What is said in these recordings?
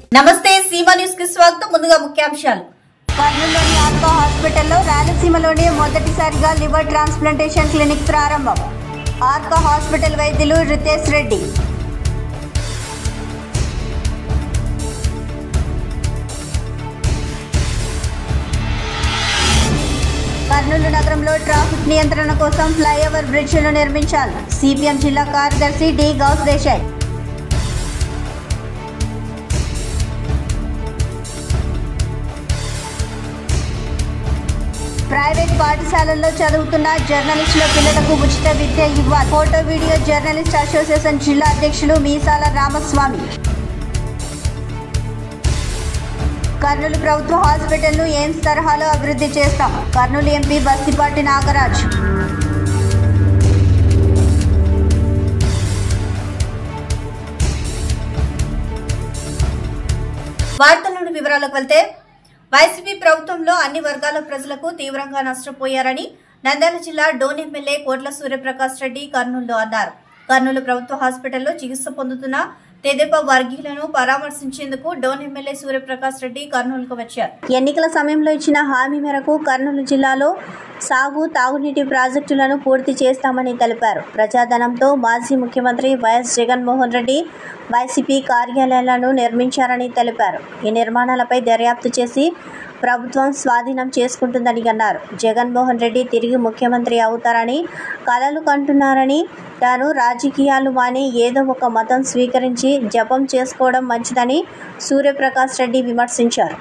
నమస్తే సీమా న్యూస్ కి స్వాగతం. ముందుగా ముఖ్యాంశాలు. కర్నూలులోని ఆర్కా హాస్పిటల్లో రాయలసీమలోనే మొదటిసారిగా లివర్ ట్రాన్స్ప్లాంటేషన్ క్లినిక్ ప్రారంభం. ఆర్కా హాస్పిటల్ వైద్యులు రితేష్ రెడ్డి. కర్నూలు నగరంలో ట్రాఫిక్ నియంత్రణ కోసం ఫ్లైఓవర్ బ్రిడ్జిను నిర్మించాలి. సిపిఎం జిల్లా కార్యదర్శి డి గౌస్ దేశాయ్. ప్రైవేట్ పాఠశాలల్లో చదువుతున్న జర్నలిస్టుల పిల్లలకు ఉచిత విద్య ఇవ్వాలి. ఫోటో వీడియో జర్నలిస్ట్ అసోసియేషన్ జిల్లా అధ్యక్షులు మీసాల రామస్వామి. కర్నూలు ప్రభుత్వ హాస్పిటల్ను ఎయిమ్స్ తరహాలో అభివృద్ధి చేస్తాం. కర్నూలు ఎంపీ బస్తిపాటి నాగరాజ్. వార్తల్లోని వివరాలకు వెళ్తే, వైసీపీ ప్రభుత్వంలో అన్ని వర్గాల ప్రజలకు తీవ్రంగా నష్టపోయారని నంద్యాల జిల్లా డోన్ ఎమ్మెల్యే కోట్ల సూర్యప్రకాష్ రెడ్డి కర్నూలులో అన్నారు. కర్నూలు ప్రభుత్వ హాస్పిటల్లో చికిత్స పొందుతున్న తెదేపా వర్గీయులను పరామర్శించేందుకు డోన్ ఎమ్మెల్యే సూర్యప్రకాష్ రెడ్డి కర్నూలుకు వచ్చారు. ఎన్నికల సమయంలో ఇచ్చిన హామీ మేరకు కర్నూలు జిల్లాలో సాగు తాగునీటి ప్రాజెక్టులను పూర్తి చేస్తామని తెలిపారు. ప్రజాధనంతో మాజీ ముఖ్యమంత్రి వైఎస్ జగన్మోహన్ రెడ్డి వైసీపీ కార్యాలయాలను నిర్మించారని తెలిపారు. ఈ నిర్మాణాలపై దర్యాప్తు చేసి ప్రభుత్వం స్వాధీనం చేసుకుంటుందని అన్నారు. జగన్మోహన్ రెడ్డి తిరిగి ముఖ్యమంత్రి అవుతారని కలలు కంటున్నారని, తాను రాజకీయాలు మాని ఏదో ఒక మతం స్వీకరించి జపం చేసుకోవడం మంచిదని సూర్యప్రకాష్ రెడ్డి విమర్శించారు.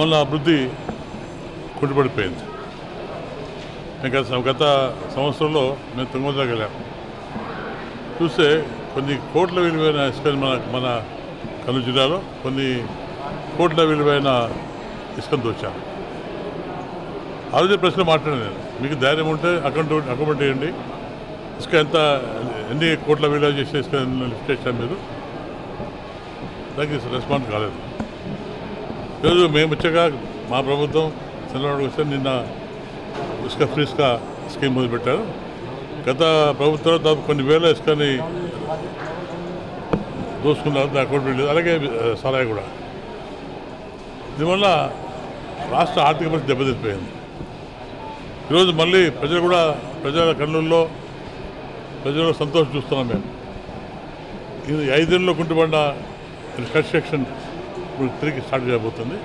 గత సంవత్సరంలో మేము తుంగతులకు వెళ్ళాం. చూస్తే కొన్ని కోట్ల విలువైన ఇసుకని మన కర్నూలు జిల్లాలో కొన్ని కోట్ల విలువైన ఇసుకను దోచాను. ఆ రోజు ప్రశ్నలు మాట్లాడాను. మీకు ధైర్యం ఉంటే అకౌంట్ వేయండి, ఇసుక ఎన్ని కోట్ల విలువ చేసే ఇసుక లిఫ్ట్ చేశాను మీరు. దానికి రెస్పాన్స్ కాలేదు. ఈరోజు మేము వచ్చాక మా ప్రభుత్వం చంద్రబాబు వస్తే నిన్న ఇసుక ఫ్రీ ఇసుక స్కీమ్ మొదలుపెట్టారు. గత ప్రభుత్వంలో దాదాపు కొన్ని వేల ఇసుకని దోసుకున్నారు, అకౌంట్ లేదు. అలాగే సరాయి కూడా. దీనివల్ల రాష్ట్ర ఆర్థిక పరిస్థితి దెబ్బతిపోయింది. ఈరోజు మళ్ళీ ప్రజల కర్నూలులో ప్రజలు సంతోషం చూస్తున్నాం. మేము ఇది 5 ఏళ్ళలో కుంటుపడిన కన్స్ట్రక్షన్ ఇప్పుడు తిరిగి స్టార్ట్ చేయబోతుంది.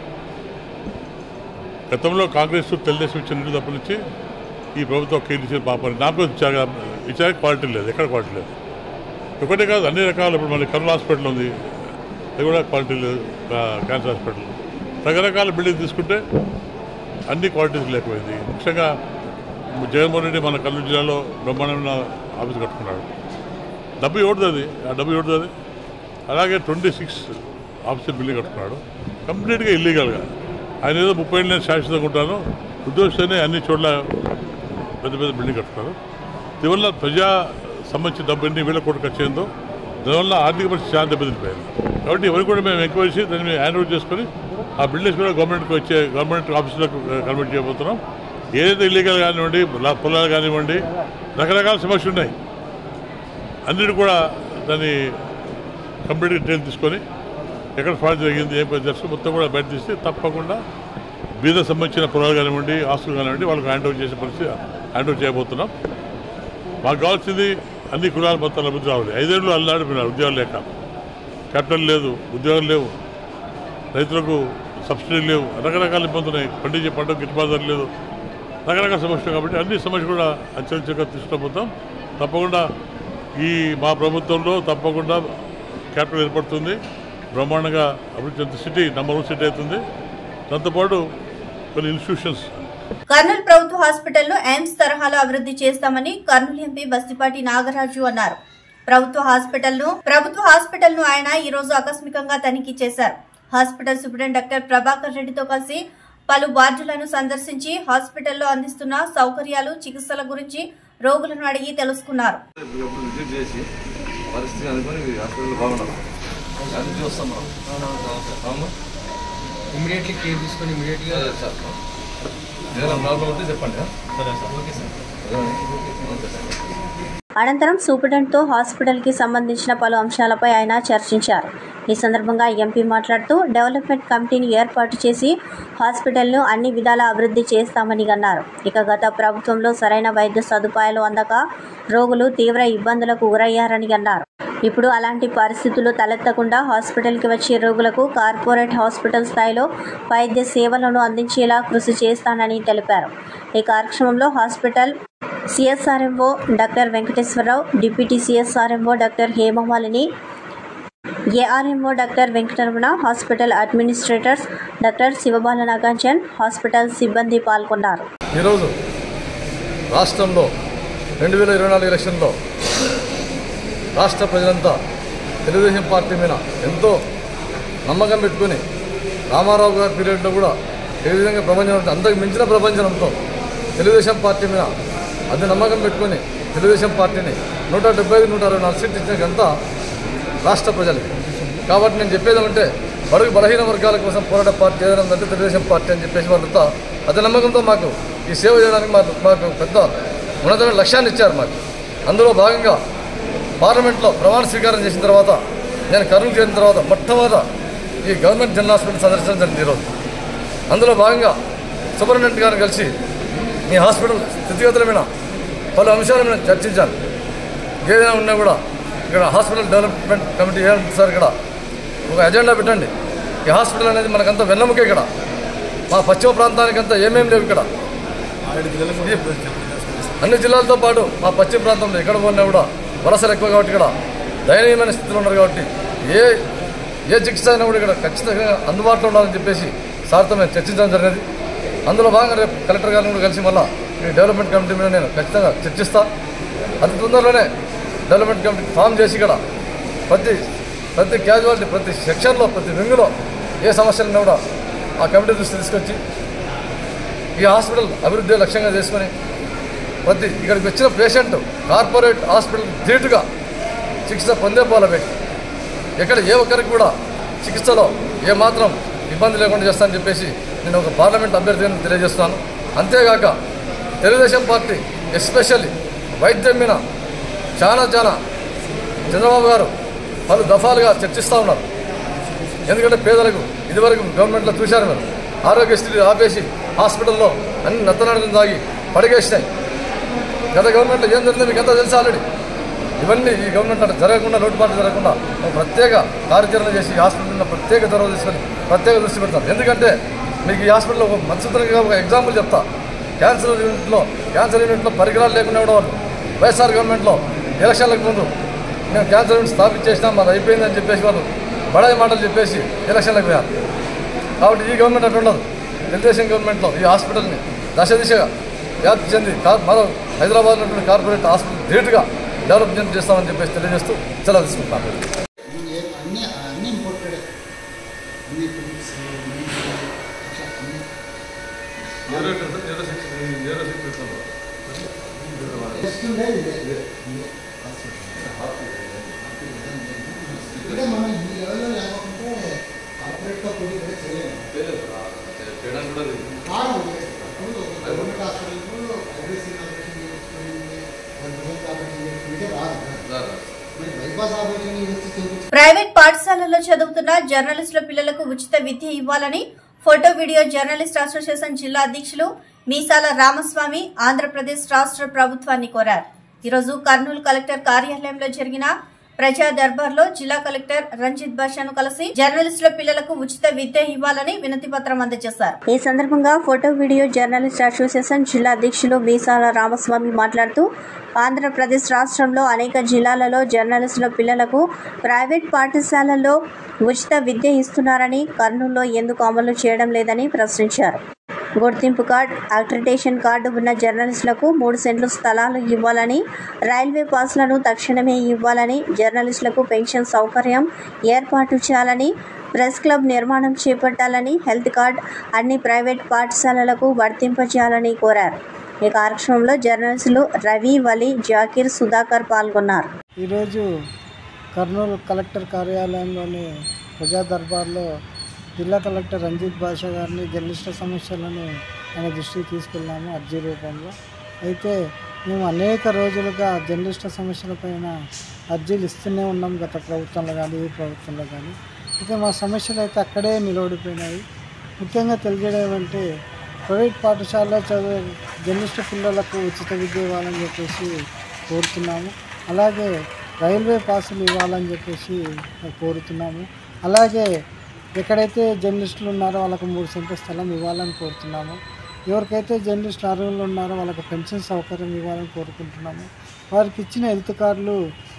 గతంలో కాంగ్రెస్ తెలుగుదేశం ఇచ్చిన నిధులు తప్ప నుంచి ఈ ప్రభుత్వం ఇచ్చిన పాపని నాకు ఇచ్చాక క్వాలిటీ లేదు, ఎక్కడ క్వాలిటీ లేదు. ఒకటే కాదు, అన్ని రకాల. ఇప్పుడు మళ్ళీ కర్నూలు హాస్పిటల్ ఉంది, అది కూడా క్వాలిటీ లేదు. క్యాన్సర్ హాస్పిటల్ రకరకాల బిల్డింగ్ తీసుకుంటే అన్ని క్వాలిటీస్ లేకపోయింది. ముఖ్యంగా జగన్మోహన్ రెడ్డి మన కర్నూలు జిల్లాలో బ్రహ్మాండమైన ఆఫీస్ కట్టుకున్నాడు. డబ్బు ఎవరిది? ఆ డబ్బు ఎవరిది? అలాగే 26 ఆఫీసర్ బిల్డింగ్ కట్టుకున్నాడు, కంప్లీట్గా ఇల్లీగల్గా. ఆయన ఏదో 30 ఏళ్ళు నేను శాశ్వతంగా ఉంటాను ఉద్యోగస్తేనే అన్ని చోట్ల పెద్ద పెద్ద బిల్డింగ్ కట్టుకున్నారు. దీనివల్ల ప్రజా సంబంధించిన డబ్బు ఎన్ని వేల కోట్లు ఖర్చు అయిందో దానివల్ల ఆర్థిక పరిస్థితి చాలా దెబ్బతిపోయింది. కాబట్టి ఎవరికి కూడా మేము ఎంక్వైరీ చేసి దాన్ని హ్యాండ్ ఓవర్ చేసుకొని ఆ బిల్డింగ్స్ కూడా గవర్నమెంట్ ఆఫీసులకు కన్వర్ట్ చేయబోతున్నాం. ఏదైతే ఇల్లీగల్ కానివ్వండి, పొలాలు కానివ్వండి, రకరకాల సమస్యలు ఉన్నాయి. అన్నిటి కూడా దాన్ని కంప్లీట్గా డీటెయిల్ తీసుకొని ఎక్కడ ఫ్రాడ్ జరిగింది, ఏం తెలుసు మొత్తం కూడా బయట తీస్తే తప్పకుండా బీద సంబంధించిన పొలాలు కానివ్వండి, ఆస్తులు కానివ్వండి వాళ్ళకి హ్యాండ్ ఓవర్ చేసే పరిస్థితి హ్యాండ్ ఓవర్ చేయబోతున్నాం. మాకు కావాల్సింది అన్ని కులాల మొత్తాల అభివృద్ధి రావాలి. 5 ఏళ్ళు అల్లాడిపోయినారు, ఉద్యోగాలు లేక, క్యాపిటల్ లేదు, ఉద్యోగాలు లేవు, రైతులకు సబ్సిడీ లేవు, రకరకాల ఇబ్బందులు ఉన్నాయి. పండించే పంటకు గిట్టుబాటు ధర లేదు, రకరకాల సమస్యలు. కాబట్టి అన్ని సమస్యలు కూడా అంచెలంచెలుగా తీసుకుపోతాం. తప్పకుండా మా ప్రభుత్వంలో తప్పకుండా క్యాపిటల్ ఏర్పడుతుంది, బ్రహ్మాండంగా అభివృద్ధి చెందుతుంది, సిటీ నంబర్ 1 సిటీ అవుతుంది. దాంతోపాటు కొన్ని ఇన్స్టిట్యూషన్స్. కర్నూలు ప్రభుత్వ హాస్పిటల్ను ఎయిమ్స్ తరహాలో అభివృద్ధి చేస్తామని కర్నూలు ఎంపీ బస్తిపాటి నాగరాజు అన్నారు. ప్రభుత్వ హాస్పిటల్ను ఆయన ఈ రోజు ఆకస్మికంగా తనిఖీ చేశారు. హాస్పిటల్ సూపరింటెండెంట్ డాక్టర్ ప్రభాకర్ రెడ్డితో కలిసి పలు వార్డులను సందర్శించి హాస్పిటల్లో అందిస్తున్న సౌకర్యాలు, చికిత్సల గురించి రోగులను అడిగి తెలుసుకున్నారు. ఇమీడియట్లీ కేర్ తీసుకొని ఇమీడియట్గా ప్రాబ్లం ఉంటే చెప్పండి. సరే సార్, ఓకే సార్. అనంతరం సూపరింటెండెంట్తో హాస్పిటల్కి సంబంధించిన పలు అంశాలపై ఆయన చర్చించారు. ఈ సందర్భంగా ఎంపీ మాట్లాడుతూ డెవలప్మెంట్ కమిటీని ఏర్పాటు చేసి హాస్పిటల్ను అన్ని విధాలా అభివృద్ధి చేస్తామని అన్నారు. ఇక గత ప్రభుత్వంలో సరైన వైద్య సదుపాయాలు అందక రోగులు తీవ్ర ఇబ్బందులకు గురయ్యారని అన్నారు. ఇప్పుడు అలాంటి పరిస్థితులు తలెత్తకుండా హాస్పిటల్కి వచ్చే రోగులకు కార్పొరేట్ హాస్పిటల్ స్థాయిలో వైద్య సేవలను అందించేలా కృషి చేస్తానని తెలిపారు. ఈ కార్యక్రమంలో hospital CSRMO doctor Venkateswararao, deputy CSRMO doctor Hemamalini, ARMO doctor Venkataramana, hospital administrators doctor Sivabala Nagarjun, hospital సిబ్బంది పాల్గొన్నారు. ఈరోజు రాష్ట్రంలో 2024 ఎలక్షన్లో రాష్ట్ర ప్రజలంతా తెలుగుదేశం పార్టీ మీద ఎంతో నమ్మకం పెట్టుకుని రామారావు గారి పీరియడ్లో కూడా ఏ విధంగా ప్రపంచం అంతకు మించిన ప్రపంచంతో తెలుగుదేశం పార్టీ మీద అది నమ్మకం పెట్టుకుని తెలుగుదేశం పార్టీని 175-164 సీట్లు ఇచ్చినంతా రాష్ట్ర ప్రజలకి. కాబట్టి నేను చెప్పేది అంటే బడుగు బలహీన వర్గాల కోసం పోరాట పార్టీ ఏదైనా ఉందంటే తెలుగుదేశం పార్టీ అని చెప్పేసి వాళ్ళంతా అదే నమ్మకంతో మాకు ఈ సేవ చేయడానికి మాకు పెద్ద ఉన్నతమైన లక్ష్యాన్ని ఇచ్చారు. మాకు అందులో భాగంగా పార్లమెంట్లో ప్రమాణ స్వీకారం చేసిన తర్వాత నేను కర్నూలు చేరిన తర్వాత మొట్టమొదట ఈ గవర్నమెంట్ జనరల్ హాస్పిటల్ సందర్శించడం జరిగింది. ఈరోజు అందులో భాగంగా సూపరింటెండెంట్ గారిని కలిసి ఈ హాస్పిటల్ స్థితిగతుల మీద పలు అంశాల మీద చర్చించాను. ఏదైనా ఉన్నా కూడా ఇక్కడ హాస్పిటల్ డెవలప్మెంట్ కమిటీ ఏమంటుంది సార్, ఇక్కడ ఒక ఎజెండా పెట్టండి. ఈ హాస్పిటల్ అనేది మనకంతా వెన్నెముకే. ఇక్కడ మా పశ్చిమ ప్రాంతానికంతా ఏమేమి లేవు. ఇక్కడ అన్ని జిల్లాలతో పాటు మా పశ్చిమ ప్రాంతంలో ఎక్కడ పోయినా కూడా వలసలు ఎక్కువ కాబట్టి ఇక్కడ దయనీయమైన స్థితిలో ఉన్నారు. కాబట్టి ఏ చికిత్స అయినా కూడా ఇక్కడ ఖచ్చితంగా అందుబాటులో ఉండాలని చెప్పేసి సార్తో మేము చర్చించడం జరిగినది. అందులో భాగంగా రేపు కలెక్టర్ గారిని కూడా కలిసి మళ్ళీ ఈ డెవలప్మెంట్ కమిటీ మీద నేను ఖచ్చితంగా చర్చిస్తా. అతి తొందరలోనే డెవలప్మెంట్ కమిటీ ఫామ్ చేసి ఇక్కడ ప్రతి క్యాజువాలిటీ, ప్రతి సెక్షన్లో, ప్రతి వింగులో ఏ సమస్యలున్నా కూడా ఆ కమిటీ దృష్టి తీసుకొచ్చి ఈ హాస్పిటల్ అభివృద్ధి లక్ష్యంగా చేసుకొని ఇక్కడికి వచ్చిన పేషెంట్ కార్పొరేట్ హాస్పిటల్ ధీటుగా చికిత్స పొందే పోలబెట్టి ఎక్కడ ఏ ఒక్కరికి కూడా చికిత్సలో ఏమాత్రం ఇబ్బంది లేకుండా చేస్తానని చెప్పేసి నేను ఒక పార్లమెంట్ అభ్యర్థిని తెలియజేస్తున్నాను. అంతేగాక తెలుగుదేశం పార్టీ ఎస్పెషల్లీ వైద్యం మీద చాలా చంద్రబాబు గారు పలు దఫాలుగా చర్చిస్తూ ఉన్నారు. ఎందుకంటే పేదలకు ఇదివరకు గవర్నమెంట్లో చూశారు మీరు ఆరోగ్యశ్రీ ఆపేసి హాస్పిటల్లో అన్ని నత్తనడకం తాగి పడిగేసినాయి. గత గవర్నమెంట్లో ఏం జరిగిందో మీకు ఎంతో తెలుసు ఆల్రెడీ. ఇవన్నీ ఈ గవర్నమెంట్ అంటే జరగకుండా, లోటుపాట్లు జరగకుండా ఒక ప్రత్యేక కార్యాచరణ చేసి హాస్పిటల్లో ప్రత్యేక చొరవ తీసుకొని ప్రత్యేక దృష్టి పెడతారు. ఎందుకంటే మీకు ఈ హాస్పిటల్లో ఒక మంచితనంగా ఒక ఎగ్జాంపుల్ చెప్తా. క్యాన్సర్ యూనిట్లో పరికరాలు లేకుండా కూడా వాళ్ళు వైఎస్ఆర్ గవర్నమెంట్లో ఎలక్షన్లకు ముందు మేము క్యాన్సర్ యూనిట్ స్థాపించేసినాం, మాది అయిపోయిందని చెప్పేసి వాళ్ళు బడాయి మాటలు చెప్పేసి ఎలక్షన్లకు పోయారు. కాబట్టి ఈ గవర్నమెంట్ అట్లా ఉండదు. తెలుగుదేశం గవర్నమెంట్లో ఈ హాస్పిటల్ని దశ వ్యాప్తి చెంది మరో హైదరాబాద్లో ఉన్నటువంటి కార్పొరేట్ హాస్పిటల్ ధీటుగా డెవలప్మెంట్ చేస్తామని చెప్పేసి తెలియజేస్తూ సెలవు తీసుకుంటున్నాను. ప్రైవేట్ పాఠశాలల్లో చదువుతున్న జర్నలిస్టుల పిల్లలకు ఉచిత విద్య ఇవ్వాలని ఫోటో వీడియో జర్నలిస్ట్ అసోసియేషన్ జిల్లా అధ్యక్షులు మీసాల రామస్వామి ఆంధ్రప్రదేశ్ రాష్ట్ర ప్రభుత్వాన్ని కోరారు. ఈరోజు కర్నూలు కలెక్టర్ కార్యాలయంలో జరిగిన ప్రజా దర్బార్లో జిల్లా కలెక్టర్ రంజిత్ బాషాను కలిసి జర్నలిస్టుల పిల్లలకు ఉచిత విద్య ఇవ్వాలని వినతి పత్రం అందజేశారు. ఈ సందర్భంగా ఫోటో వీడియో జర్నలిస్ట్ అసోసియేషన్ జిల్లా అధ్యక్షులు మీసాల రామస్వామి మాట్లాడుతూ ఆంధ్రప్రదేశ్ రాష్ట్రంలో అనేక జిల్లాలలో జర్నలిస్టుల పిల్లలకు ప్రైవేట్ పాఠశాలల్లో ఉచిత విద్య ఇస్తున్నారని, కర్నూలులో ఎందుకు అమలు చేయడం లేదని ప్రశ్నించారు. గుర్తింపు కార్డు, అక్రిడిటేషన్ కార్డు ఉన్న జర్నలిస్టులకు 3 సెంట్లు స్థలాలు ఇవ్వాలని, రైల్వే పాస్లను తక్షణమే ఇవ్వాలని, జర్నలిస్టులకు పెన్షన్ సౌకర్యం ఏర్పాటు చేయాలని, ప్రెస్ క్లబ్ నిర్మాణం చేపట్టాలని, హెల్త్ కార్డు అన్ని ప్రైవేట్ పాఠశాలలకు వర్తింపజేయాలని కోరారు. ఈ కార్యక్రమంలో జర్నలిస్టులు రవి, వలి, జాకీర్, సుధాకర్ పాల్గొన్నారు. ఈరోజు కర్నూలు కలెక్టర్ కార్యాలయంలోని ప్రజా దర్బార్లో జిల్లా కలెక్టర్ రంజిత్ బాషా గారిని జర్నలిస్టుల సమస్యలను ఆయన దృష్టికి తీసుకెళ్ళాము అర్జీ రూపంలో. అయితే మేము అనేక రోజులుగా జర్నలిస్టుల సమస్యలపైన అర్జీలు ఇస్తూనే ఉన్నాం, గత ప్రభుత్వంలో కానీ ఈ ప్రభుత్వంలో కానీ. అయితే మా సమస్యలు అయితే అక్కడే నిలబడిపోయినాయి. ముఖ్యంగా తెలియజేయడం ఏమంటే ప్రైవేట్ పాఠశాలలో చదివే జర్నలిస్టు పిల్లలకు ఉచిత విద్య ఇవ్వాలని చెప్పేసి కోరుతున్నాము. అలాగే రైల్వే పాసులు ఇవ్వాలని చెప్పేసి కోరుతున్నాము. అలాగే ఎక్కడైతే జర్నలిస్టులు ఉన్నారో వాళ్ళకు 3 సెంట్ల స్థలం ఇవ్వాలని కోరుతున్నాము. ఎవరికైతే జర్నలిస్టులు అర్హులు ఉన్నారో వాళ్ళకు పెన్షన్ సౌకర్యం ఇవ్వాలని కోరుకుంటున్నాము. వారికి ఇచ్చిన హెల్త్ కార్డులు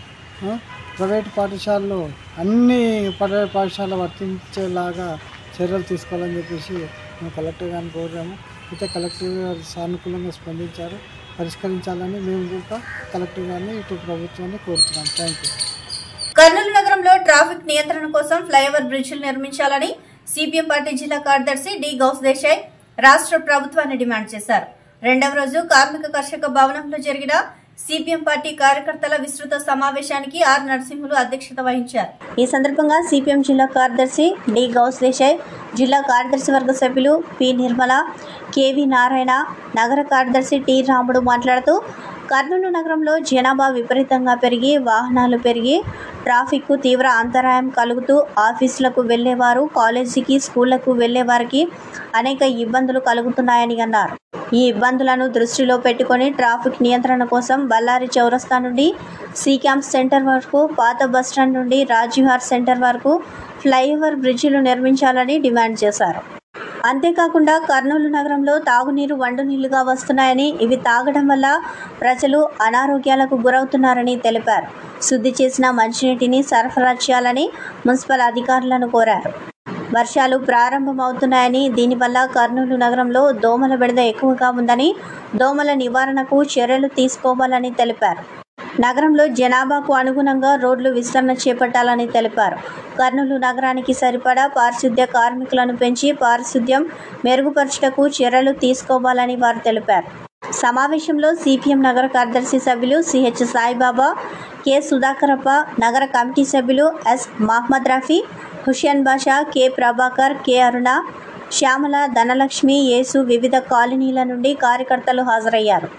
ప్రైవేట్ పాఠశాలలో అన్ని ప్రైవేట్ పాఠశాల వర్తించేలాగా చర్యలు తీసుకోవాలని చెప్పేసి మేము కలెక్టర్ గారిని కోరాము. అయితే కలెక్టర్ గారు సానుకూలంగా స్పందించారు. పరిష్కరించాలని మేము కూడా కలెక్టర్ గారిని ఇటు ప్రభుత్వాన్ని కోరుతున్నాం. Thank you. కర్నూలు నగరంలో ట్రాఫిక్ నియంత్రణ కోసం ఫ్లైఓవర్ బ్రిడ్జిలు నిర్మించాలని సిపిఎం పార్టీ జిల్లా కార్యదర్శి డి గౌస్ దేశాయ్ రాష్ట్ర ప్రభుత్వాన్ని డిమాండ్ చేశారు. 2వ రోజు కార్మిక కర్షక భవనంలో జరిగిన సిపిఎం పార్టీ కార్యకర్తల విస్తృత సమావేశానికి ఆర్ నరసింహులు అధ్యక్షత వహించారు. ఈ సందర్భంగా సిపిఎం జిల్లా కార్యదర్శి డి గౌస్ దేశాయ్, జిల్లా కార్యదర్శి వర్గ సభ్యులు పి నిర్మల, కెవి నారాయణ, నగర కార్యదర్శి టి రాముడు మాట్లాడుతూ కర్నూలు నగరంలో జనాభా విపరీతంగా పెరిగి వాహనాలు పెరిగి ట్రాఫిక్కు తీవ్ర అంతరాయం కలుగుతూ ఆఫీసులకు వెళ్లేవారు, కాలేజీకి, స్కూళ్లకు వెళ్లేవారికి అనేక ఇబ్బందులు కలుగుతున్నాయని అన్నారు. ఈ ఇబ్బందులను దృష్టిలో పెట్టుకుని ట్రాఫిక్ నియంత్రణ కోసం బళ్ళారి చౌరస్తా నుండి సి క్యాంప్ సెంటర్ వరకు, పాత బస్టాండ్ నుండి రాజీవ్హార్ సెంటర్ వరకు ఫ్లైఓవర్ బ్రిడ్జిలు నిర్మించాలని డిమాండ్ చేశారు. అంతేకాకుండా కర్నూలు నగరంలో తాగునీరు వండు నీళ్లుగా వస్తున్నాయని, ఇవి తాగడం వల్ల ప్రజలు అనారోగ్యాలకు గురవుతున్నారని తెలిపారు. శుద్ధి చేసిన మంచినీటిని సరఫరా చేయాలని మున్సిపల్ అధికారులను కోరారు. వర్షాలు ప్రారంభమవుతున్నాయని, దీనివల్ల కర్నూలు నగరంలో దోమల బెడద ఎక్కువగా ఉందని, దోమల నివారణకు చర్యలు తీసుకోవాలని తెలిపారు. నగరంలో జనాభాకు అనుగుణంగా రోడ్లు విస్తరణ చేపట్టాలని తెలిపారు. కర్నూలు నగరానికి సరిపడా పారిశుద్ధ్య కార్మికులను పెంచి పారిశుద్ధ్యం మెరుగుపరచుటకు చర్యలు తీసుకోవాలని వారు తెలిపారు. సమావేశంలో సిపిఎం నగర కార్యదర్శి సభ్యులు సిహెచ్ సాయిబాబా, కె సుధాకరప్ప, నగర కమిటీ సభ్యులు S Mohammed Rafi, Hussain Basha, K Prabhakar, K Aruna, Shyamala, Dhanalakshmi, Yesu, వివిధ కాలనీల నుండి కార్యకర్తలు హాజరయ్యారు.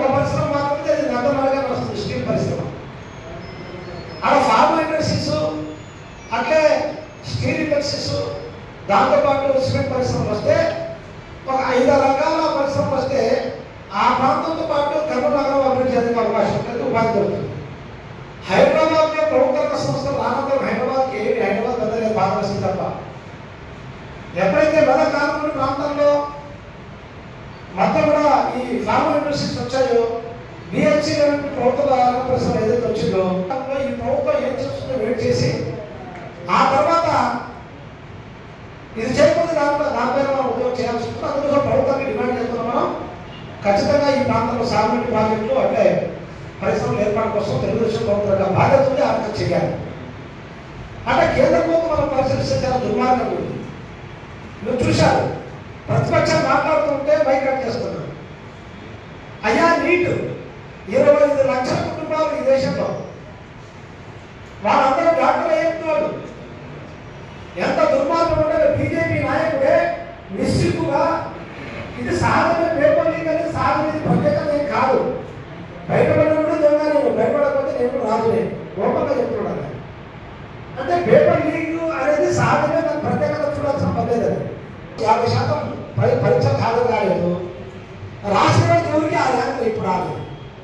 అట్లే స్టీల్ ఇండస్ట్రీస్, దాంతోపాటు సిమెంట్ పరిశ్రమలు వస్తే ఒక 5 రకాల పరిశ్రమలు వస్తే ఆ ప్రాంతంతో పాటు కర్నూలు నగరం అభివృద్ధి చెందే అవకాశం ఉంటుంది, ఉపాధి దొరుకుతుంది. హైదరాబాద్లో ప్రభుత్వ రంగ సంస్థలు రానంతరం హైదరాబాద్కి హైదరాబాద్ బద్దలే భాగవస్తుంది తప్ప. ఎప్పుడైతే కాలంలో ప్రాంతంలో మొత్తం కూడా ఈ ఫార్మల్ ఇండస్ట్రీస్ వచ్చాయో, బిఎల్సీ ప్రభుత్వ రంగ పరిశ్రమ ఏదైతే వచ్చిందో ఈ ప్రభుత్వం ఏం చేస్తుందో వెయిట్ చేసి ఆ తర్వాత ఇది చేయకపోతే దానిపైన మనం ఉద్యోగం చేయాల్సి ఉంటుంది. అందుకోసం ప్రభుత్వానికి డిమాండ్ చేస్తున్నాం. మనం ఖచ్చితంగా ఈ ప్రాంతంలో సాగునీటి ప్రాజెక్టులు అంటే పరిశ్రమల ఏర్పాటు కోసం తెలుగుదేశం ప్రభుత్వం బాధ్యత ఉంది, ఆర్థిక చేయాలి. అంటే కేంద్ర ప్రభుత్వం మనం పరిశీలిస్తే చాలా దుర్మార్గం ఉంది. నువ్వు చూశారు, ప్రతిపక్షాలు మాట్లాడుతుంటే బైకట్ చేస్తున్నారు. అయ్యా నీటు 25 లక్షల కుటుంబాలు ఈ దేశంలో, వాళ్ళందరూ డాక్టర్ అయ్యేవాడు. ఎంత దుర్మార్గం ఉంటే బీజేపీ నాయకుడే నిశ్చితుగా ఇది సాధన పేపర్ లీక్ అనేది సాధన ప్రత్యేకత కాదు. బయటపడినప్పుడు దొంగ, బయటపడకపోతే నేను రాజునే గోపంగా చెప్తున్నాను. అంటే పేపర్ లీక్ అనేది సాధన దాని ప్రత్యేకత చూడాల్సిన పర్లేదు. 50% పరీక్ష హాజరు కాలేదు, రాసిన ఎవరికి ఆ ర్యాంకులు ఇప్పుడు రాలేదు.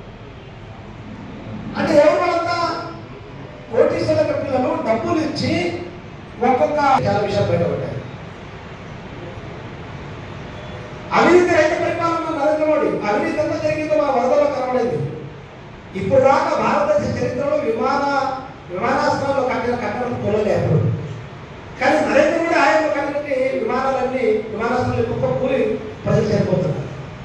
అంటే ఎవరు వాళ్ళంతా కోటీశ్వరుల పిల్లలు డబ్బులు ఇచ్చి ఒక్కొక్క చాలా విషయాలు బయటపడ్డాయి. అవినీతి రైతు పరిపాలన నరేంద్ర మోడీ అవినీతి ఎంత జరిగిందో మన వరదలో కనబడింది. ఇప్పుడు దాకా భారతదేశ చరిత్రలో విమానాశ్రయాల్లో కట్టిన కట్టడం కూలలేదు. కానీ నరేంద్ర మోడీ ఆయనలో కట్టినట్టు విమానాలన్నీ విమానాశ్రయాలు ఎక్కువ కూలి ప్రజలు చేరిపోతున్నారు.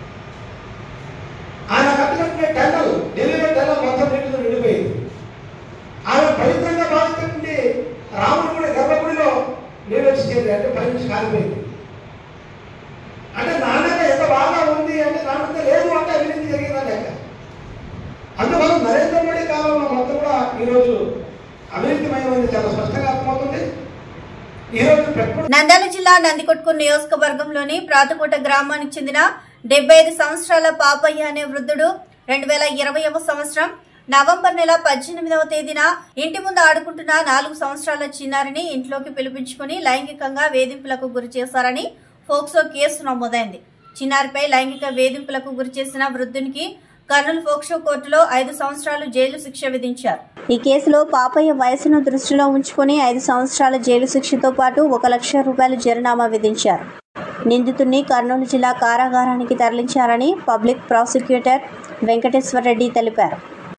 ఆయన కట్టినట్టు టెండల్ ఢిల్లీలో టెండల్ మొత్తం నీటితో నిండిపోయింది. ఆయన పవిత్రంగా భావిస్తుంటే రాముడి గుడి గర్భగుడిలో నీళ్ళు వచ్చి చేరి అంటే 10 నుంచి కాలిపోయింది. అంటే నాణ్యత ఎంత బాగా ఉంది అంటే నాణ్యత లేదు అంటే అవినీతి జరిగిందని లెక్క. అందువల్ల నరేంద్ర మోడీ కాలంలో మొత్తం కూడా ఈరోజు అవినీతిమయమైంది చాలా స్పష్టంగా అర్థమవుతుంది. నంద్యాల జిల్లా నందికొట్కూరు నియోజకవర్గంలోని ప్రాతకోట గ్రామానికి చెందిన 75 సంవత్సరాల పాపయ్య అనే వృద్ధుడు 2020వ సంవత్సరం నవంబర్ నెల 18వ తేదీన ఇంటి ముందు ఆడుకుంటున్న 4 సంవత్సరాల చిన్నారిని ఇంట్లోకి పిలిపించుకుని లైంగికంగా వేధింపులకు గురి చేశారని ఫోక్సో కేసు నమోదైంది. చిన్నారిపై లైంగిక వేధింపులకు గురి చేసిన వృద్ధునికి కర్నూలు ఫోక్సో కోర్టులో 5 సంవత్సరాలు జైలు శిక్ష విధించారు. ఈ కేసులో పాపయ్య వయసును దృష్టిలో ఉంచుకుని 5 సంవత్సరాల జైలు శిక్షతో పాటు 1 లక్ష రూపాయల జరిమానా విధించారు. నిందితుడిని కర్నూలు జిల్లా కారాగారానికి తరలించారని పబ్లిక్ ప్రాసిక్యూటర్ వెంకటేశ్వర రెడ్డి తెలిపారు.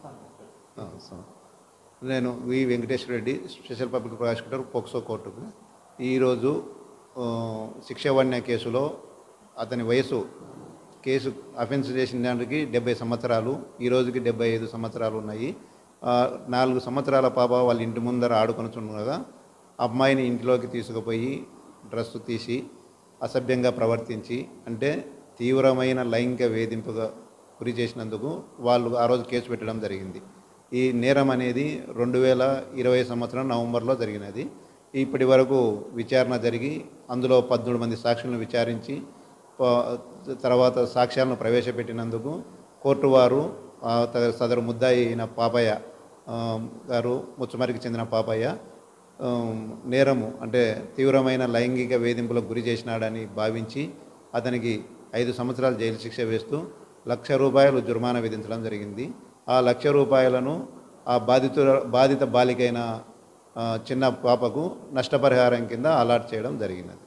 నేను V Venkateswara Reddy, special public prosecutor, POCSO కోర్టుకు ఈరోజు శిక్ష పడిన కేసులో అతని వయసు కేసు అఫెన్స్ చేసిన దానికి 70 సంవత్సరాలు, ఈ రోజుకి 75 సంవత్సరాలు ఉన్నాయి. 4 సంవత్సరాల పాప వాళ్ళ ఇంటి ముందర ఆడుకొనుచుండగా అమ్మాయిని ఇంట్లోకి తీసుకుపోయి డ్రెస్సు తీసి అసభ్యంగా ప్రవర్తించి అంటే తీవ్రమైన లైంగిక వేధింపుగా గురి చేసినందుకు వాళ్ళు ఆ రోజు కేసు పెట్టడం జరిగింది. ఈ నేరం అనేది 2020 సంవత్సరం నవంబర్లో జరిగినది. ఇప్పటి వరకు విచారణ జరిగి అందులో 13 మంది సాక్షులను విచారించి తర్వాత సాక్ష్యాలను ప్రవేశపెట్టినందుకు కోర్టు వారు సదరు ముద్దాయి అయిన పాపయ్య గారు, ముచ్చమరికి చెందిన పాపయ్య నేరము అంటే తీవ్రమైన లైంగిక వేధింపులకు గురి చేసినాడని భావించి అతనికి 5 సంవత్సరాలు జైలు శిక్ష వేస్తూ 1 లక్ష రూపాయలు జుర్మానా విధించడం జరిగింది. ఆ 1 లక్ష రూపాయలను ఆ బాధిత బాలికైన చిన్న పాపకు నష్టపరిహారం కింద అలాట్ చేయడం జరిగినది.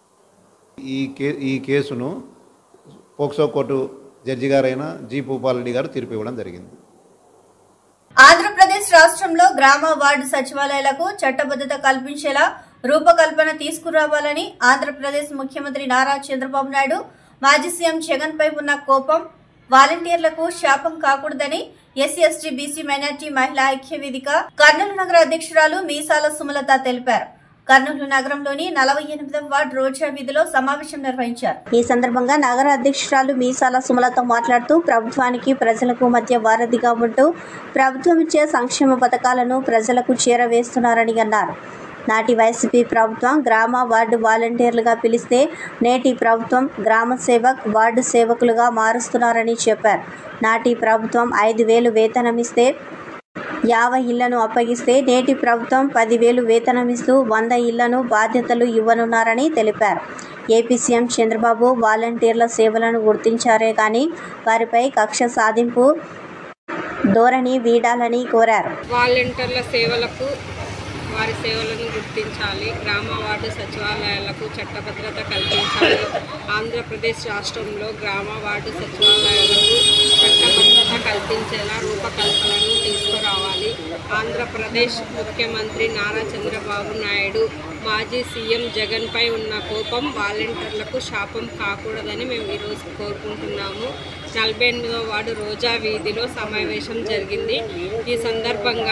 ఈ కేసును పోక్సో కోర్టు జడ్జి గారైన జి భూపాలరెడ్డి గారు తీర్పు ఇవ్వడం జరిగింది. ఆంధ్రప్రదేశ్ రాష్ట్రంలో గ్రామ వార్డు సచివాలయాలకు చట్టబద్ధత కల్పించేలా రూపకల్పన తీసుకురావాలని ఆంధ్రప్రదేశ్ ముఖ్యమంత్రి నారా చంద్రబాబు నాయుడు మాజీ సీఎం జగన్ పై ఉన్న కోపం వాలంటీర్లకు శాపం కాకూడదని ఎస్సీ ఎస్టీ బీసీ మైనార్టీ మహిళా ఐక్య వేదిక కర్నూలు నగర అధ్యక్షురాలు మీసాల సుమలత తెలిపారు. కర్నూలు నగరంలోని 48వ వార్డు రోజా వీధిలో సమావేశం నిర్వహించారు. ఈ సందర్భంగా నగర అధ్యక్షురాలు మీసాల సుమలత మాట్లాడుతూ ప్రభుత్వానికి ప్రజలకు మధ్య వారధిగా ఉంటూ ప్రభుత్వం ఇచ్చే సంక్షేమ పథకాలను ప్రజలకు చేరవేస్తున్నారని అన్నారు. నాటి వైసీపీ ప్రభుత్వం గ్రామ వార్డు వాలంటీర్లుగా పిలిస్తే నేటి ప్రభుత్వం గ్రామ సేవక్ వార్డు సేవకులుగా మారుస్తున్నారని చెప్పారు. నాటి ప్రభుత్వం 5,000 వేతనం ఇస్తే 50 ఇళ్లను అప్పగిస్తే నేటి ప్రభుత్వం 10,000 వేతనమిస్తూ 100 ఇళ్లను బాధ్యతలు ఇవ్వనున్నారని తెలిపారు. ఏపీ సీఎం చంద్రబాబు వాలంటీర్ల సేవలను గుర్తించారే కానీ వారిపై కక్ష సాధింపు ధోరణి వీడాలని కోరారు. వాలంటీర్ల సేవలకు వారి సేవలను గుర్తించాలి. గ్రామ వార్డు సచివాలయాలకు చట్టభద్రత కల్పించాలి. ఆంధ్రప్రదేశ్ రాష్ట్రంలో గ్రామ వార్డు సచివాలయాలకు చట్టభద్రత కల్పించేలా రూపకల్పనను తీసుకురావాలి. ఆంధ్రప్రదేశ్ ముఖ్యమంత్రి నారా చంద్రబాబు నాయుడు మాజీ సీఎం జగన్పై ఉన్న కోపం వాలంటీర్లకు శాపం కాకూడదని మేము ఈరోజు కోరుకుంటున్నాము. 48వ వార్డు రోజా వీధిలో సమావేశం జరిగింది. ఈ సందర్భంగా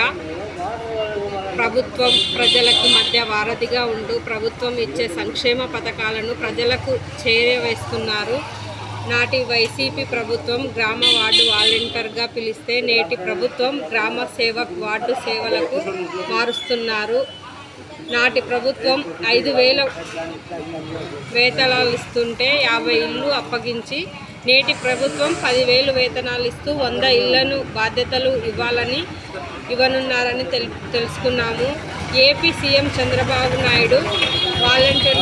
ప్రభుత్వం ప్రజలకు మధ్య వారధిగా ఉంటూ ప్రభుత్వం ఇచ్చే సంక్షేమ పథకాలను ప్రజలకు చేరవేస్తున్నారు. నాటి వైసీపీ ప్రభుత్వం గ్రామ వార్డు వాలంటీర్గా పిలిస్తే నేటి ప్రభుత్వం గ్రామ సేవక్ వార్డు సేవలకు మారుస్తున్నారు. నాటి ప్రభుత్వం 5,000 వేతనాలు ఇస్తుంటే 50 ఇళ్ళు అప్పగించి నేటి ప్రభుత్వం 10,000 వేతనాలు ఇస్తూ 100 ఇళ్లను బాధ్యతలు ఇవ్వనున్నారని తెలుసుకున్నాము. ఏపీ సీఎం చంద్రబాబు నాయుడు వాలంటీర్ల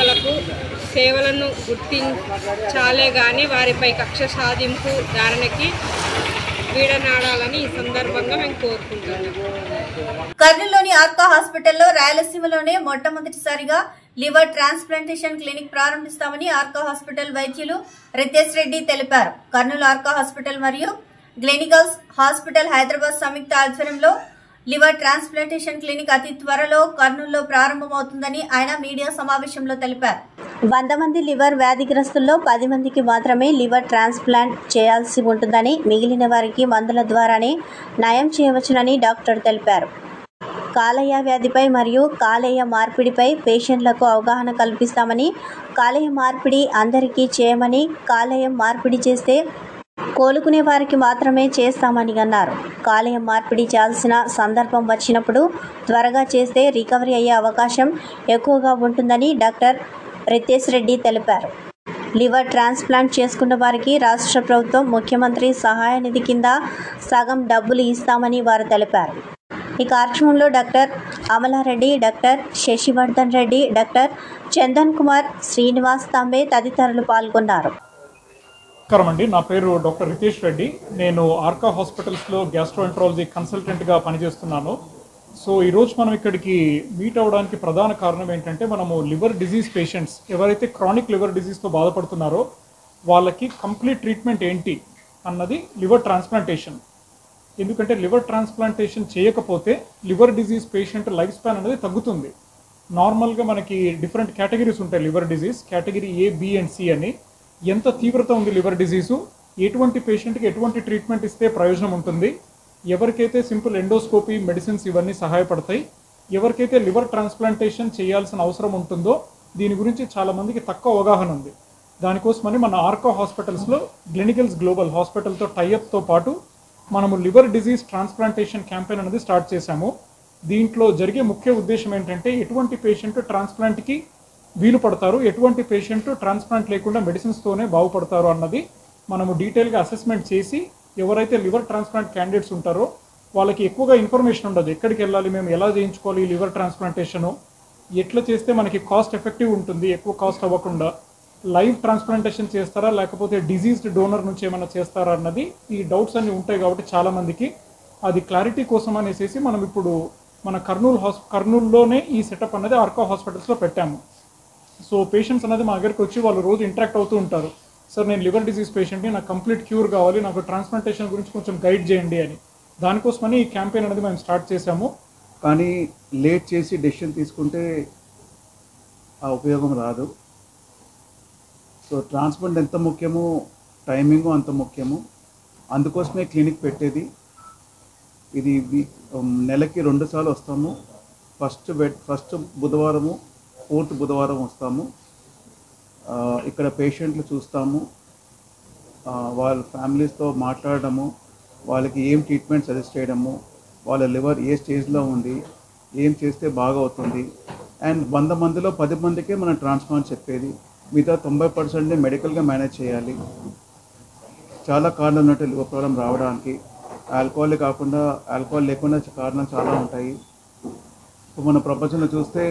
సేవలను గుర్తించాలే కానీ వారిపై కక్ష సాధింపు ధారణకి వీడనాడాలని ఈ సందర్భంగా మేము కోరుకుంటున్నాము. కర్నూలులోని ఆర్కా హాస్పిటల్లో రాయలసీమలోనే మొట్టమొదటిసారిగా లివర్ ట్రాన్స్ప్లాంటేషన్ క్లినిక్ ప్రారంభిస్తామని ఆర్కా హాస్పిటల్ వైద్యులు రితేష్ రెడ్డి తెలిపారు. కర్నూలు ఆర్కా హాస్పిటల్ మరియు గ్లెనికల్స్ హాస్పిటల్ హైదరాబాద్ సంయుక్త ఆధ్వర్యంలో లివర్ ట్రాన్స్ప్లాంటేషన్ క్లినిక్ అతి త్వరలో కర్నూలులో ప్రారంభమవుతుందని ఆయన మీడియా సమావేశంలో తెలిపారు. 100 మంది లివర్ వ్యాధిగ్రస్తుల్లో 10 మందికి మాత్రమే లివర్ ట్రాన్స్ప్లాంట్ చేయాల్సి ఉంటుందని, మిగిలిన వారికి మందుల ద్వారానే నయం చేయవచ్చునని డాక్టర్ తెలిపారు. కాలేయ వ్యాధిపై మరియు కాలేయ మార్పిడిపై పేషెంట్లకు అవగాహన కల్పిస్తామని, కాలేయ మార్పిడి అందరికీ చేయమని, కాలేయం మార్పిడి చేస్తే కోలుకునే వారికి మాత్రమే చేస్తామని అన్నారు. కాలేయం మార్పిడి చేయాల్సిన సందర్భం వచ్చినప్పుడు త్వరగా చేస్తే రికవరీ అయ్యే అవకాశం ఎక్కువగా ఉంటుందని డాక్టర్ రితేష్ రెడ్డి తెలిపారు. లివర్ ట్రాన్స్ప్లాంట్ చేసుకున్న వారికి రాష్ట్ర ప్రభుత్వం ముఖ్యమంత్రి సహాయ నిధి కింద సగం డబ్బులు ఇస్తామని వారు తెలిపారు. ఈ కార్యక్రమంలో doctor Amalareddy, doctor Sasivardhan Reddy, doctor Chandan Kumar, Srinivas Tambe తదితరులు పాల్గొన్నారు. నమస్కారం, నా పేరు డాక్టర్ రితేష్ రెడ్డి. నేను ఆర్కా హాస్పిటల్స్లో గ్యాస్ట్రోఎంట్రాలజీ కన్సల్టెంట్గా పనిచేస్తున్నాను. సో ఈరోజు మనం ఇక్కడికి మీట్ అవ్వడానికి ప్రధాన కారణం ఏంటంటే, మనము లివర్ డిజీజ్ పేషెంట్స్ ఎవరైతే క్రానిక్ లివర్ డిజీజ్తో బాధపడుతున్నారో వాళ్ళకి కంప్లీట్ ట్రీట్మెంట్ ఏంటి అన్నది లివర్ ట్రాన్స్ప్లాంటేషన్. ఎందుకంటే లివర్ ట్రాన్స్ప్లాంటేషన్ చేయకపోతే liver disease patient life span అనేది తగ్గుతుంది. నార్మల్గా మనకి డిఫరెంట్ కేటగిరీస్ ఉంటాయి liver disease, category A, B and C అని. ఎంత తీవ్రత ఉంది లివర్ డిజీజు, ఎటువంటి పేషెంట్కి ఎటువంటి ట్రీట్మెంట్ ఇస్తే ప్రయోజనం ఉంటుంది, ఎవరికైతే సింపుల్ ఎండోస్కోపీ మెడిసిన్స్ ఇవన్నీ సహాయపడతాయి, ఎవరికైతే లివర్ ట్రాన్స్ప్లాంటేషన్ చేయాల్సిన అవసరం ఉంటుందో దీని గురించి చాలామందికి తక్కువ అవగాహన ఉంది. దానికోసమని మన ఆర్కా హాస్పిటల్స్లో గ్లినికల్స్ గ్లోబల్ హాస్పిటల్తో టైఅప్తో పాటు మనము లివర్ డిజీజ్ ట్రాన్స్ప్లాంటేషన్ క్యాంపెయిన్ అనేది స్టార్ట్ చేశాము. దీంట్లో జరిగే ముఖ్య ఉద్దేశం ఏంటంటే, ఎటువంటి పేషెంట్ ట్రాన్స్ప్లాంట్కి వీలు పడతారు, ఎటువంటి పేషెంట్ ట్రాన్స్ప్లాంట్ లేకుండా మెడిసిన్స్తోనే బాగుపడతారు అన్నది మనము డీటెయిల్గా అసెస్మెంట్ చేసి, ఎవరైతే లివర్ ట్రాన్స్ప్లాంట్ క్యాండిడేట్స్ ఉంటారో వాళ్ళకి ఎక్కువగా ఇన్ఫర్మేషన్ ఉండదు. ఎక్కడికి వెళ్ళాలి, మేము ఎలా చేయించుకోవాలి ఈ లివర్ ట్రాన్స్ప్లాంటేషను, ఎట్లా చేస్తే మనకి కాస్ట్ ఎఫెక్టివ్ ఉంటుంది, ఎక్కువ కాస్ట్ అవ్వకుండా, లైవ్ ట్రాన్స్ప్లాంటేషన్ చేస్తారా లేకపోతే డిజీజ్డ్ డోనర్ నుంచి ఏమైనా చేస్తారా అన్నది ఈ డౌట్స్ అన్నీ ఉంటాయి. కాబట్టి చాలామందికి అది క్లారిటీ కోసం అనేసి మనం ఇప్పుడు మన కర్నూలులోనే ఈ సెటప్ అనేది ఆర్కా హాస్పిటల్స్లో పెట్టాము. సో పేషెంట్స్ అనేది మా దగ్గరికి వచ్చి వాళ్ళు రోజు ఇంటరాక్ట్ అవుతూ ఉంటారు. సార్, నేను లివర్ డిజీజ్ పేషెంట్ని, నాకు కంప్లీట్ క్యూర్ కావాలి, నాకు ట్రాన్స్ప్లాంటేషన్ గురించి కొంచెం గైడ్ చేయండి అని. దానికోసమని ఈ క్యాంపెయిన్ అనేది మేము స్టార్ట్ చేశాము. కానీ లేట్ చేసి డెసిషన్ తీసుకుంటే ఆ ఉపయోగం రాదు. సో ట్రాన్స్ప్లాంట్ ఎంత ముఖ్యమో టైమింగు అంత ముఖ్యము. అందుకోసమే క్లినిక్ పెట్టేది. ఇది నెలకి 2 సార్లు వస్తాము. ఫస్ట్ బుధవారము, 4th బుధవారం వస్తాము. ఇక్కడ పేషెంట్లు చూస్తాము, వాళ్ళ ఫ్యామిలీస్తో మాట్లాడడము, వాళ్ళకి ఏం ట్రీట్మెంట్ సజెస్ట్ చేయడము, వాళ్ళ లివర్ ఏ స్టేజ్లో ఉంది, ఏం చేస్తే బాగా అవుతుంది. అండ్ 100 మందిలో 10 మందికే మనం ట్రాన్స్ప్లాంట్ చెప్పేది. మిగతా 90% మెడికల్గా మేనేజ్ చేయాలి. చాలా కారణాలు ఉన్నట్టు లివర్ ప్రాబ్లం రావడానికి. ఆల్కహాల్ లేకుండా కారణాలు చాలా ఉంటాయి. మన ప్రపంచంలో చూస్తే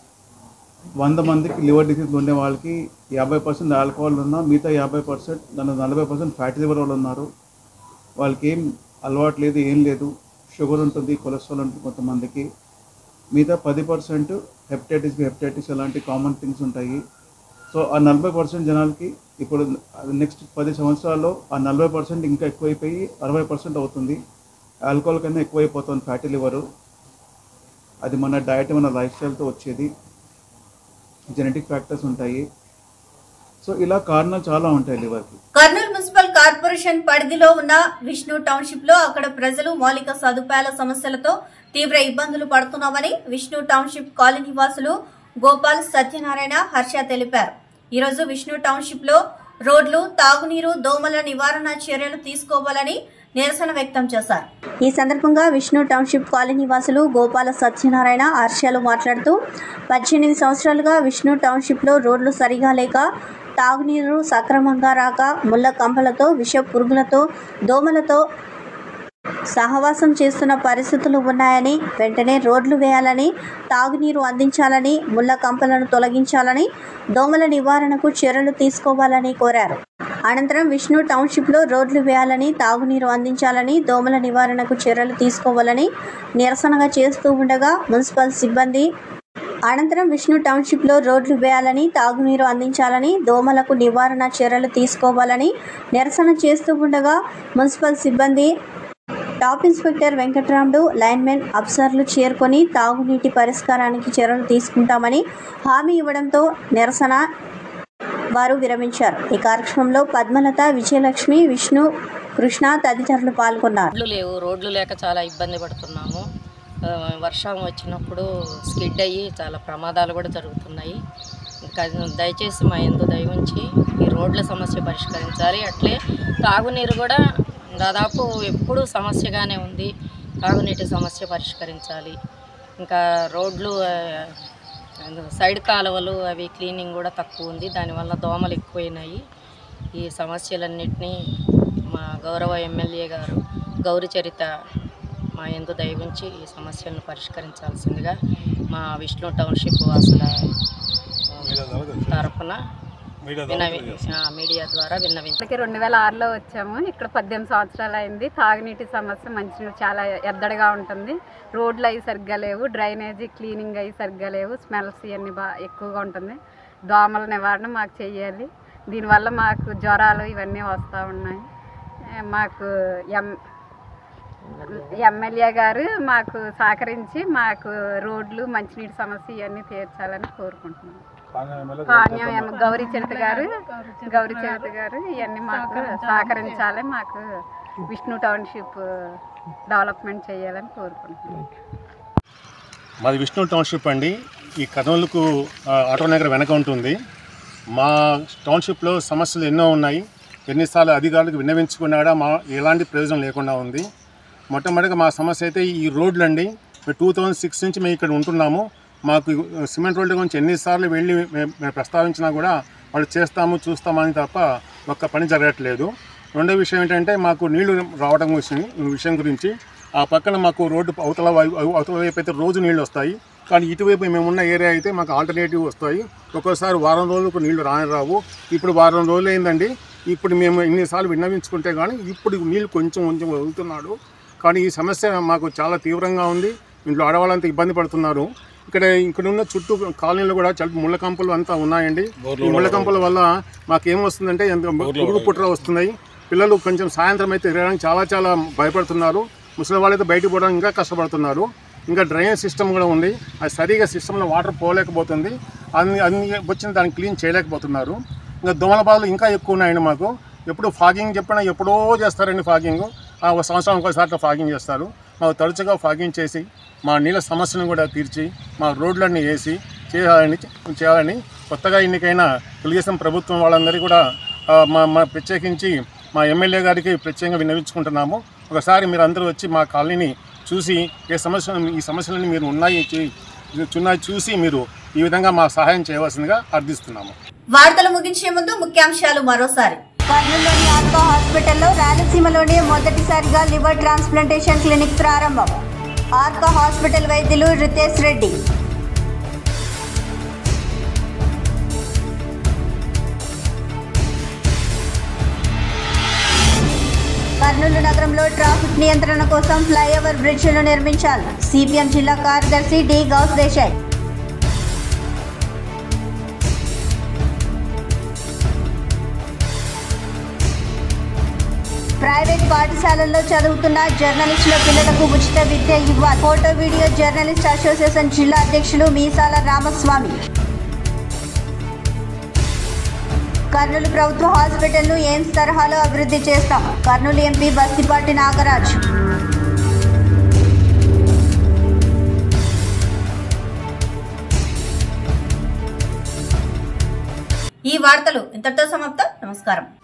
100 మందికి లివర్ డిసీజ్ ఉండే వాళ్ళకి 50% ఆల్కహాల్ ఉన్నా, మిగతా 50% 40% ఫ్యాటీ లివర్ వాళ్ళు ఉన్నారు. వాళ్ళకి ఏం అలవాటు లేదు, ఏం లేదు, షుగర్ ఉంటుంది, కొలెస్ట్రాల్ ఉంటుంది కొంతమందికి. మిగతా 10% హెపటైటిస్ బి, హెపటైటిస్ అలాంటి కామన్ థింగ్స్ ఉంటాయి. సో ఆ 40% జనాలకి ఇప్పుడు నెక్స్ట్ 10 సంవత్సరాల్లో ఆ 40% ఇంకా ఎక్కువైపోయి 60% అవుతుంది. ఆల్కహాల్ కన్నా ఎక్కువైపోతుంది ఫ్యాటీ లివరు. అది మన డయట్, మన లైఫ్ స్టైల్తో వచ్చేది. జెనెటిక్ ఫ్యాక్టర్స్ ఉంటాయి. సో ఇలా కారణాలు చాలా ఉంటాయి లివర్కి. కర్నూలు మున్సిపల్ కార్పొరేషన్ పరిధిలో ఉన్న విష్ణు టౌన్షిప్ లో అక్కడ ప్రజలు మౌలిక సదుపాయాల సమస్యలతో తీవ్ర ఇబ్బందులు పడుతున్నామని విష్ణు టౌన్షిప్ కాలనీ వాసులు గోపాల్, సత్యనారాయణ, హర్ష తెలిపారు. ఈ రోజు విష్ణు టౌన్షిప్ లో రోడ్లు, తాగునీరు, దోమల నివారణ చర్యలు తీసుకోవాలని నిరసన వ్యక్తం చేశారు. ఈ సందర్భంగా విష్ణు టౌన్షిప్ కాలనీ వాసులు గోపాల, సత్యనారాయణ, హర్షలు మాట్లాడుతూ 18 సంవత్సరాలుగా విష్ణు టౌన్షిప్లో రోడ్లు సరిగా లేక, తాగునీరు సక్రమంగా రాక, ముళ్ళ కంపలతో, విష పురుగులతో, దోమలతో సహవాసం చేస్తున్న పరిస్థితులు ఉన్నాయని, వెంటనే రోడ్లు వేయాలని, తాగునీరు అందించాలని, ముళ్ళ కంపలను తొలగించాలని, దోమల నివారణకు చర్యలు తీసుకోవాలని కోరారు. అనంతరం విష్ణు టౌన్షిప్లో రోడ్లు వేయాలని, తాగునీరు అందించాలని, దోమల నివారణకు చర్యలు తీసుకోవాలని నిరసనగా చేస్తూ ఉండగా మున్సిపల్ సిబ్బంది అనంతరం విష్ణు టౌన్షిప్లో రోడ్లు వేయాలని, తాగునీరు అందించాలని, దోమలకు నివారణ చర్యలు తీసుకోవాలని నిరసన చేస్తూ ఉండగా మున్సిపల్ సిబ్బంది, టాప్ ఇన్స్పెక్టర్ వెంకటరాముడు, లైన్మెన్, అఫ్సర్లు చేరుకొని తాగునీటి పరిష్కారానికి చర్యలు తీసుకుంటామని హామీ ఇవ్వడంతో నిరసన వారు విరమించారు. ఈ కార్యక్రమంలో పద్మలత, విజయలక్ష్మి, విష్ణు, కృష్ణ తదితరులు పాల్గొన్నారు. రోడ్లు లేక చాలా ఇబ్బంది పడుతున్నాము. వర్షం వచ్చినప్పుడు స్కిడ్ అయ్యి చాలా ప్రమాదాలు కూడా జరుగుతున్నాయి. ఇంకా దయచేసి మా యందు దయ ఉంచి ఈ రోడ్ల సమస్య పరిష్కరించాలి. అట్లే తాగునీరు కూడా దాదాపు ఎప్పుడూ సమస్యగానే ఉంది. తాగునీటి సమస్య పరిష్కరించాలి. ఇంకా రోడ్లు సైడ్ కాలువలు అవి క్లీనింగ్ కూడా తక్కువ ఉంది. దానివల్ల దోమలు ఎక్కువైనాయి. ఈ సమస్యలన్నింటినీ మా గౌరవ ఎమ్మెల్యే గారు గౌరీ చరిత మా యందు దయ ఉంచి ఈ సమస్యలను పరిష్కరించాల్సిందిగా మా విష్ణు టౌన్షిప్ వాసుల తరఫున మీడియా ద్వారా విన్నవించారు. 2006లో వచ్చాము. ఇక్కడ 18 సంవత్సరాలు అయింది. తాగునీటి సమస్య, మంచినీళ్ళు చాలా ఎద్దడిగా ఉంటుంది. రోడ్లు అవి సరిగ్గా లేవు, డ్రైనేజీ క్లీనింగ్ అవి సరిగ్గా లేవు, స్మెల్స్ ఇవన్నీ ఎక్కువగా ఉంటుంది. దోమల నివారణ మాకు చేయాలి. దీనివల్ల మాకు జ్వరాలు ఇవన్నీ వస్తూ ఉన్నాయి. మాకు ఎమ్మెల్యే గారు మాకు సహకరించి మాకు రోడ్లు, మంచినీటి సమస్య ఇవన్నీ తీర్చాలని కోరుకుంటున్నాం. పాణ్యం గౌరీ చరిత గారు ఇవన్నీ మాకు సహకరించాలి. మాకు విష్ణు టౌన్షిప్ డెవలప్మెంట్ చేయాలని కోరుకుంటున్నాం. మాది విష్ణు టౌన్షిప్ అండి. ఈ కర్నూలుకు ఆటో నగర్ వెనక ఉంటుంది. మా టౌన్షిప్లో సమస్యలు ఎన్నో ఉన్నాయి. ఎన్నిసార్లు అధికారులకు విన్నవించుకున్నా మా ఎలాంటి ప్రయోజనం లేకుండా ఉంది. మొట్టమొదటిగా మా సమస్య అయితే ఈ రోడ్లు అండి. 2006 నుంచి మేము ఇక్కడ ఉంటున్నాము. మాకు సిమెంట్ రోడ్ల గురించి ఎన్నిసార్లు వెళ్ళి మేము ప్రస్తావించినా కూడా వాళ్ళు చూస్తామని తప్ప ఒక్క పని జరగట్లేదు. రెండో విషయం ఏంటంటే మాకు నీళ్లు రావడం విషయం గురించి ఆ పక్కన మాకు రోడ్డు అవతల వైపు అయితే రోజు నీళ్ళు వస్తాయి. కానీ ఇటువైపు మేమున్న ఏరియా అయితే మాకు ఆల్టర్నేటివ్ వస్తాయి. ఒక్కోసారి వారం రోజులకు నీళ్లు రావు. ఇప్పుడు వారం రోజులు అయిందండి. ఇప్పుడు మేము ఎన్నిసార్లు విన్నవించుకుంటే కానీ ఇప్పుడు నీళ్ళు కొంచెం వదులుతున్నాడు. కానీ ఈ సమస్య మాకు చాలా తీవ్రంగా ఉంది. ఇంట్లో ఆడవాళ్ళంతా ఇబ్బంది పడుతున్నారు. ఇక్కడ ఉన్న చుట్టూ కాలనీలు కూడా చాలా ముళ్ళ కంపలు అంతా ఉన్నాయండి. ఈ ముళ్ళ కంపల వల్ల మాకేమొస్తుందంటే పురుగు పుట్ర వస్తున్నాయి. పిల్లలు కొంచెం సాయంత్రం అయితే తిరగడానికి చాలా భయపడుతున్నారు. ముసలి వాళ్ళైతే బయటకు పోవడానికి ఇంకా కష్టపడుతున్నారు. ఇంకా డ్రైనేజ్ సిస్టమ్ కూడా ఉంది. అది సరిగా సిస్టంలో వాటర్ పోలేకపోతుంది. అన్ని వచ్చిన దాన్ని క్లీన్ చేయలేకపోతున్నారు. ఇంకా దోమల బాధలు ఇంకా ఎక్కువ ఉన్నాయండి మాకు. ఎప్పుడు ఫాగింగ్ చెప్పినా ఎప్పుడో చేస్తారండి ఫాగింగ్. సంవత్సరానికి ఒకసారి ఫాగింగ్ చేస్తారు. మాకు తరచుగా ఫాగింగ్ చేసి మా నీళ్ళ సమస్యను కూడా తీర్చి మా రోడ్లన్నీ వేసి చేయాలని కొత్తగా ఎన్నికైన తెలుగుదేశం ప్రభుత్వం వాళ్ళందరికీ కూడా ప్రత్యేకించి మా ఎమ్మెల్యే గారికి ప్రత్యేకంగా విన్నవించుకుంటున్నాము. ఒకసారి మీరు అందరూ వచ్చి మా కాలనీని చూసి ఈ సమస్యలన్నీ మీరు చూసి మీరు ఈ విధంగా మా సహాయం చేయవలసిందిగా అర్థిస్తున్నాము. వార్తలు ముగించే ముందు ముఖ్యాంశాలు మరోసారి. కర్నూలులోని ఆర్కా హాస్పిటల్లో రాయలసీమలోనే మొదటిసారిగా లివర్ ట్రాన్స్ప్లాంటేషన్ క్లినిక్ ప్రారంభం. ఆర్కా హాస్పిటల్ వైద్యులు రితేష్ రెడ్డి. కర్నూలు నగరంలో ట్రాఫిక్ నియంత్రణ కోసం ఫ్లైఓవర్ బ్రిడ్జిను నిర్మించాలి. సిపిఎం జిల్లా కార్యదర్శి డి గౌస్ దేశాయ్. ప్రైవేట్ పాఠశాలల్లో చదువుతున్న జర్నలిస్టుల పిల్లలకు ఉచిత విద్య ఇవ్వాలి. ఫోటో వీడియో జర్నలిస్ట్ అసోసియేషన్ జిల్లా అధ్యక్షులు మీసాల రామస్వామి. కర్నూలు ప్రభుత్వ హాస్పిటల్ను ఎయిమ్స్ తరహాలో అభివృద్ధి చేస్తాం. కర్నూలు ఎంపీ బస్తిపాటి నాగరాజ్. ఈ వార్తలు ఇంతటితో సమాప్తం. నమస్కారం.